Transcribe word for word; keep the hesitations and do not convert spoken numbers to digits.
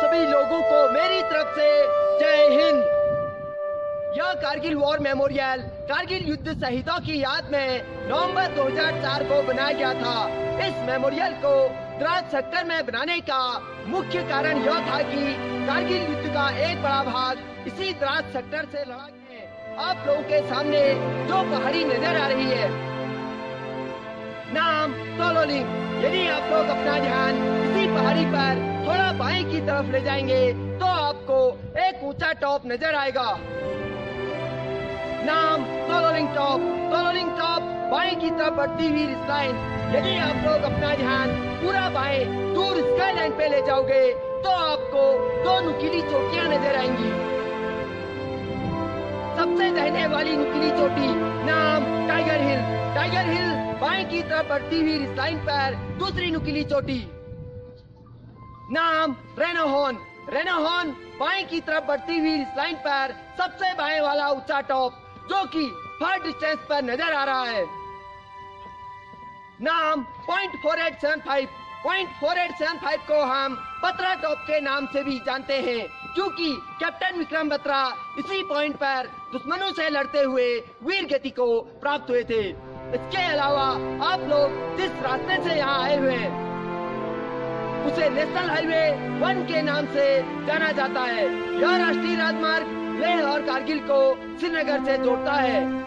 सभी लोगों को मेरी तरफ से जय हिंद। यह कारगिल वॉर मेमोरियल कारगिल युद्ध शहीदों की याद में नवंबर दो हज़ार चार को बनाया गया था। इस मेमोरियल को द्रास सेक्टर में बनाने का मुख्य कारण यह था कि कारगिल युद्ध का एक बड़ा भाग इसी द्रास सेक्टर से लड़ा गया। आप लोगों के सामने जो पहाड़ी नजर आ रही है, नाम तोलोलिंग। यदि आप लोग अपना ध्यान इसी पहाड़ी पर थोड़ा बाएं की तरफ ले जाएंगे तो आपको एक ऊंचा टॉप नजर आएगा। नाम तोलोलिंग टॉप। तोलोलिंग टॉप बाएं की तरफ बढ़ती हुई रिस लाइन। यदि आप लोग अपना ध्यान पूरा बाएं दूर स्काई लाइन पे ले जाओगे तो आपको दो नुकीली चोटियां नजर आएंगी। सबसे दाहिने वाली नुकीली चोटी नाम टाइगर हिल। टाइगर हिल बाएं की तरफ बढ़ती हुई रिस लाइन पर दूसरी नुकीली चोटी। नाम रेनोहॉर्न। रेनोहॉर्न बाएं की तरफ बढ़ती हुई रिस लाइन पर सबसे बाएं वाला ऊंचा टॉप जो कि फार डिस्टेंस पर नजर आ रहा है। नाम point four eight seven five. Point four eight seven five को हम बत्रा टॉप के नाम से भी जानते हैं क्योंकि कैप्टन विक्रम बत्रा इसी पॉइंट पर दुश्मनों से लड़ते हुए वीर गति को प्राप्त हुए थे। इसके अलावा आप लोग जिस रास्ते से यहाँ आए हुए हैं उसे नेशनल हाईवे वन के नाम से जाना जाता है। यह राष्ट्रीय राजमार्ग लेह और कारगिल को श्रीनगर से जोड़ता है।